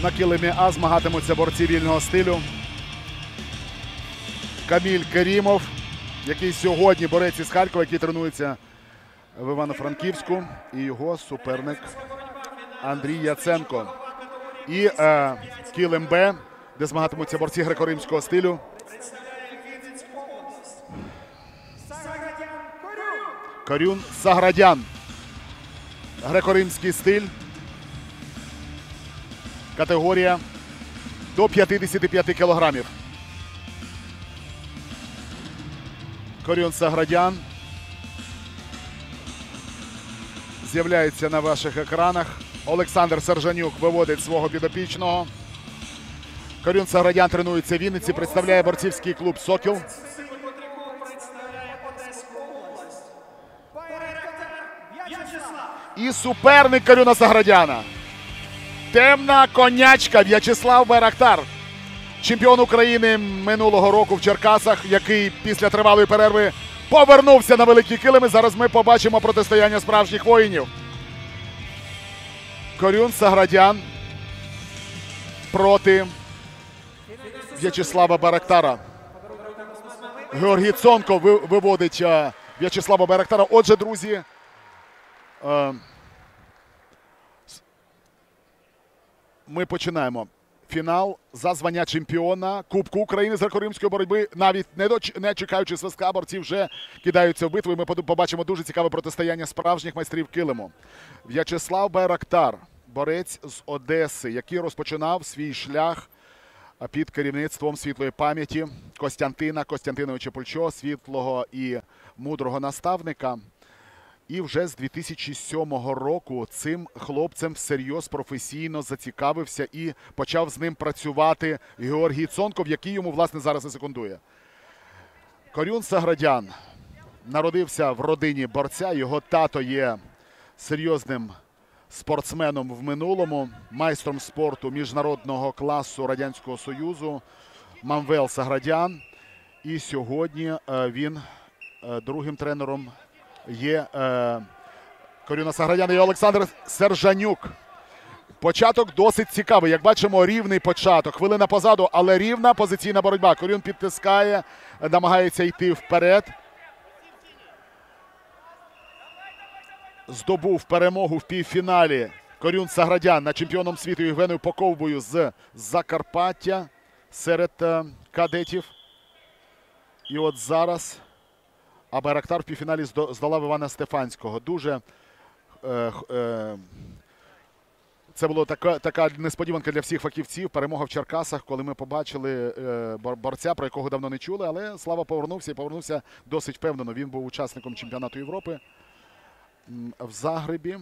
на килимі А змагатимуться борці вільного стилю. Каміль Керімов, який сьогодні борець із Харкова, який тренується в Івано-Франківську. І його суперник Андрій Яценко. І килим Б, де змагатимуться борці греко-римського стилю. Корюн Саградян. Греко-римський стиль. Категорія до 55 кілограмів. Корюн Саградян з'являється на ваших екранах. Олександр Сержанюк виводить свого підопічного. Корюн Саградян тренується в Вінниці, представляє борцівський клуб «Сокіл». І суперник Корюна Саградяна. Темна конячка В'ячеслав Байрактар. Чемпіон України минулого року в Черкасах, який після тривалої перерви повернувся на великі килими. Зараз ми побачимо протистояння справжніх воїнів. Корюн Саградян проти В'ячеслава Байрактара. Георгій Цонко виводить В'ячеслава Байрактара. Отже, друзі, ми починаємо фінал за звання чемпіона Кубку України з греко-римської боротьби. Навіть не чекаючи свистка, борці вже кидаються в битву. І ми побачимо дуже цікаве протистояння справжніх майстрів килиму. В'ячеслав Байрактар, борець з Одеси, який розпочинав свій шлях під керівництвом світлої пам'яті Костянтина Костянтиновича Пульчо, світлого і мудрого наставника. І вже з 2007 року цим хлопцем всерйоз професійно зацікавився і почав з ним працювати Георгій Цонков, який йому, власне, зараз і секундує. Корюн Саградян народився в родині борця. Його тато є серйозним спортсменом в минулому, майстром спорту міжнародного класу Радянського Союзу Мамвел Саградян. І сьогодні він другим тренером є Корюна Саградяна і Олександр Сержанюк. Початок досить цікавий. Як бачимо, рівний початок. Хвилина позаду, але рівна позиційна боротьба. Корюн підтискає, намагається йти вперед. Здобув перемогу в півфіналі Корюн Саградян над чемпіоном світу Євгеном Поковбою з Закарпаття серед кадетів. І от зараз Байрактар в півфіналі здолав Івана Стефанського. Дуже це була така несподіванка для всіх фахівців. Перемога в Черкасах, коли ми побачили борця, про якого давно не чули. Але Слава повернувся і повернувся досить впевнено. Він був учасником чемпіонату Європи в Загребі.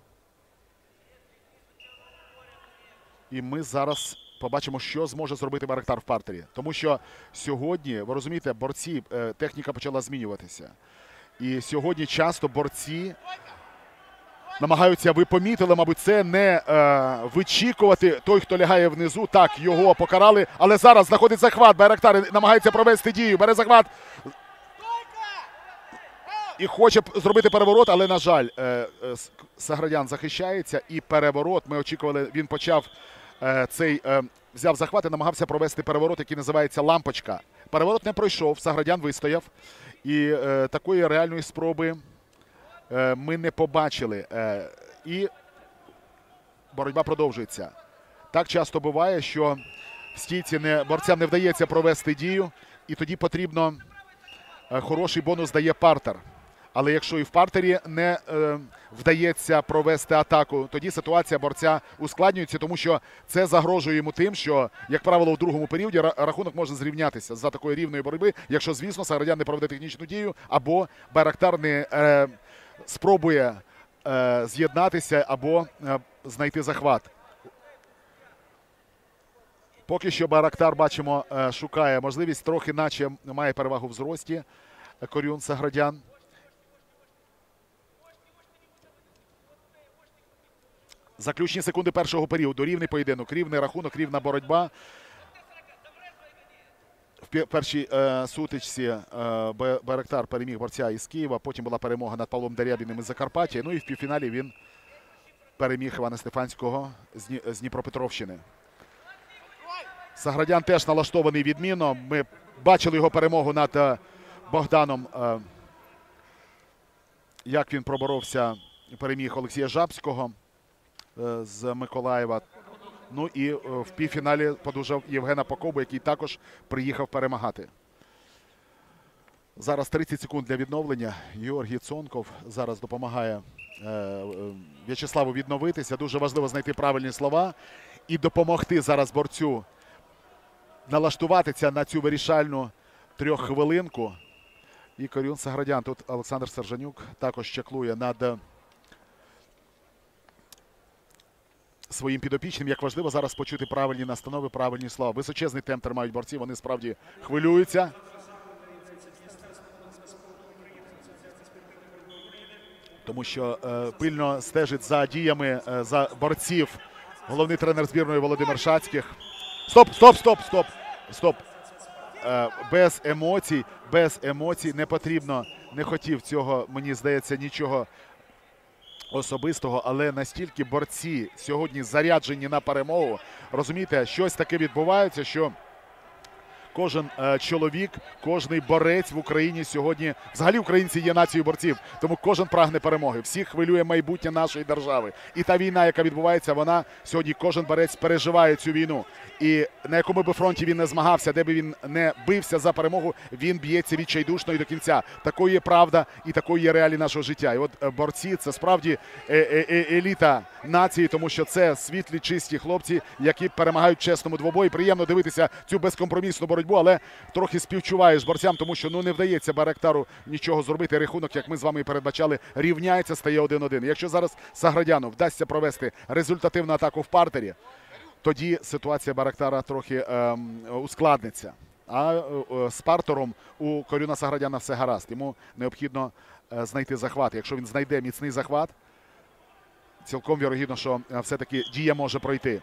І ми зараз побачимо, що зможе зробити Байрактар в партері. Тому що сьогодні, ви розумієте, борці, техніка почала змінюватися. І сьогодні часто борці намагаються, ви помітили, мабуть, це не вичікувати той, хто лягає внизу. Так, його покарали, але зараз знаходить захват. Байрактар намагається провести дію, бере захват. І хоче зробити переворот, але, на жаль, Саградян захищається. І переворот, ми очікували, він почав взяв захват і намагався провести переворот, який називається лампочка. Переворот не пройшов, Саградян вистояв. І такої реальної спроби ми не побачили. І боротьба продовжується. Так часто буває, що в стійці борцям не вдається провести дію, і тоді потрібно хороший бонус дає партер. Але якщо і в партері не вдається провести атаку, тоді ситуація борця ускладнюється, тому що це загрожує йому тим, що, як правило, в другому періоді рахунок може зрівнятися за такої рівної боротьби, якщо, звісно, Саградян не проведе технічну дію, або Байрактар не спробує з'єднатися, або знайти захват. Поки що Байрактар, бачимо, шукає можливість, трохи наче має перевагу в зрості Корюн Саградян. Заключні секунди першого періоду. Рівний поєдинок, рівний рахунок, рівна боротьба. В першій сутичці Байрактар переміг борця із Києва, потім була перемога над Павлом Дерябіним із Закарпаття. Ну і в півфіналі він переміг Івана Стефанського з Дніпропетровщини. Саградян теж налаштований відмінно. Ми бачили його перемогу над Богданом. Як він проборовся, переміг Олексія Жабського з Миколаєва. Ну і в півфіналі подужав Євгена Покобу, який також приїхав перемагати. Зараз 30 секунд для відновлення. Георгій Цонков зараз допомагає В'ячеславу відновитися. Дуже важливо знайти правильні слова і допомогти зараз борцю налаштуватися на цю вирішальну трьоххвилинку. І Корюн Саградян. Тут Олександр Сержанюк також чаклує над своїм підопічним. Як важливо зараз почути правильні настанови, правильні слова. Височезний темп тримають борці, вони справді хвилюються. Тому що пильно стежить за діями, за борців головний тренер збірної Володимир Шацьких. Стоп! Без емоцій, не потрібно, не хотів цього, мені здається, нічого особистого, але настільки борці сьогодні заряджені на перемогу. Розумієте, щось таке відбувається, що кожен чоловік, кожний борець в Україні сьогодні, взагалі українці є нацією борців, тому кожен прагне перемоги. Всіх хвилює майбутнє нашої держави. І та війна, яка відбувається, вона сьогодні кожен борець переживає цю війну. І на якому би фронті він не змагався, де би він не бився за перемогу, він б'ється відчайдушно і до кінця. Такою є правда і такою є реалії нашого життя. І от борці – це справді еліта нації, тому що це світлі, чисті хлопці, які перемагають в чесному двобої. Приємно дивитися цю безкомпромісну боротьбу, але трохи співчуваєш борцям, тому що не вдається Байрактару нічого зробити. Рахунок, як ми з вами і передбачали, рівняється, стає 1-1. Якщо зараз Саградяну вдасться провести результативну атаку в партері, тоді ситуація Байрактара трохи ускладниться. А з партером у Корюна Саградяна все гаразд. Йому необхідно знайти захват. Якщо він знайде міцний захват, цілком вірогідно, що все-таки дія може пройти.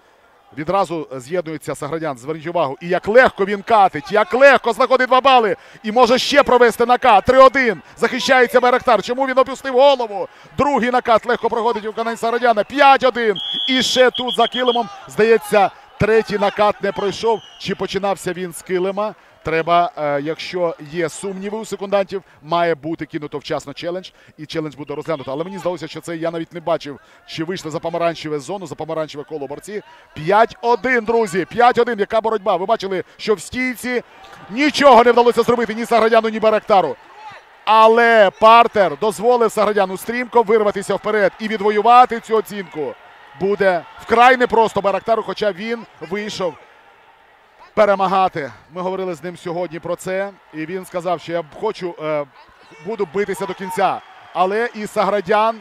Відразу з'єднується Саградян, зверніть увагу. І як легко він катить, як легко знаходить 2 бали. І може ще провести накат. 3-1. Захищається Байрактар. Чому він опустив голову? Другий накат легко проходить у виконанні Саградяна. 5-1. І ще тут за килимом, здається, третій накат не пройшов. Чи починався він з килима? Треба, якщо є сумніви у секундантів, має бути кинуто вчасно челендж, і челендж буде розглянуто. Але мені здалося, що це я навіть не бачив, чи вийшли за помаранчеву зону, за помаранчеве коло борці. 5-1, друзі, 5-1, яка боротьба. Ви бачили, що в стійці нічого не вдалося зробити ні Саградяну, ні Байрактару. Але партер дозволив Саградяну стрімко вирватися вперед і відвоювати цю оцінку. Буде вкрай непросто Байрактару, хоча він вийшов перемагати. Ми говорили з ним сьогодні про це, і він сказав, що я буду битися до кінця. Але і Саградян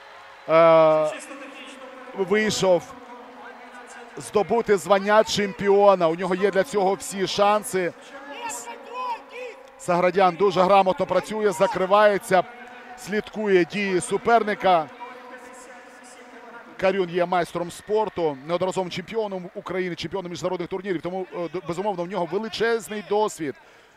вийшов здобути звання чемпіона. У нього є для цього всі шанси. Саградян дуже грамотно працює, закривається, слідкує дії суперника. Корюн є майстром спорту, неодноразовим чемпіоном України, чемпіоном міжнародних турнірів, тому, безумовно, в нього величезний досвід.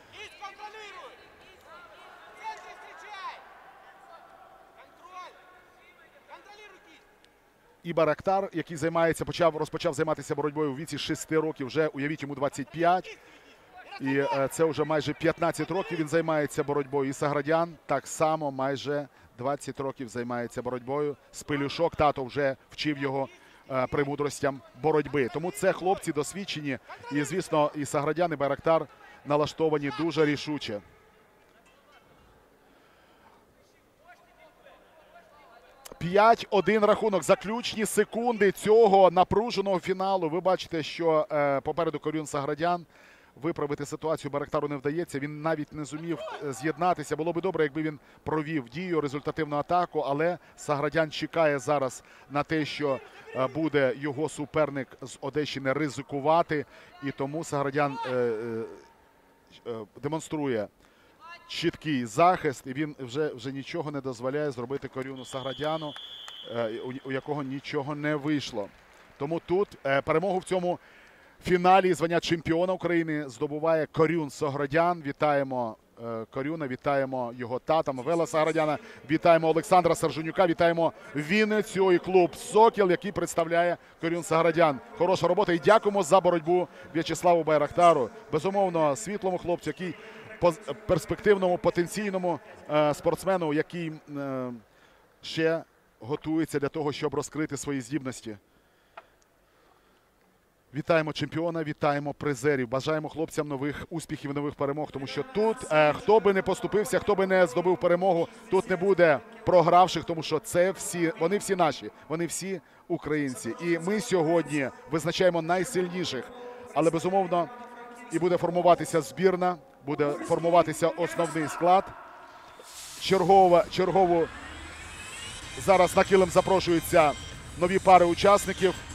І Байрактар, який розпочав займатися боротьбою у віці 6 років, вже, уявіть, йому 25. І це вже майже 15 років він займається боротьбою. І Саградян так само майже 20 років займається боротьбою. Спилюшок, тато вже вчив його премудростям боротьби. Тому це хлопці досвідчені. І, звісно, і Саградян, і Байрактар налаштовані дуже рішуче. «5-1» рахунок. Заключні секунди цього напруженого фіналу. Ви бачите, що попереду Корюн Саградян. Виправити ситуацію Байрактару не вдається. Він навіть не зумів з'єднатися. Було би добре, якби він провів дію, результативну атаку, але Саградян чекає зараз на те, що буде його суперник з Одещини ризикувати. І тому Саградян демонструє чіткий захист, і він вже нічого не дозволяє зробити Корюну Саградяну, у якого нічого не вийшло. Тому тут перемогу в цьому фіналі звання чемпіона України здобуває Корюн Саградян. Вітаємо Корюна, вітаємо його тата Мавела Саградяна, вітаємо Олександра Серженюка, вітаємо Вінницю і клуб «Сокіл», який представляє Корюн Саградян. Хороша робота і дякуємо за боротьбу В'ячеславу Байрактару. Безумовно, світлому хлопцю, який перспективному, потенційному спортсмену, який ще готується для того, щоб розкрити свої здібності. Вітаємо чемпіона, вітаємо призерів. Бажаємо хлопцям нових успіхів, нових перемог, тому що тут, хто би не поступився, хто би не здобув перемогу, тут не буде програвших, тому що це всі, вони всі наші, вони всі українці. І ми сьогодні визначаємо найсильніших, але безумовно і буде формуватися збірна, буде формуватися основний склад. Чергово зараз на килим запрошуються нові пари учасників.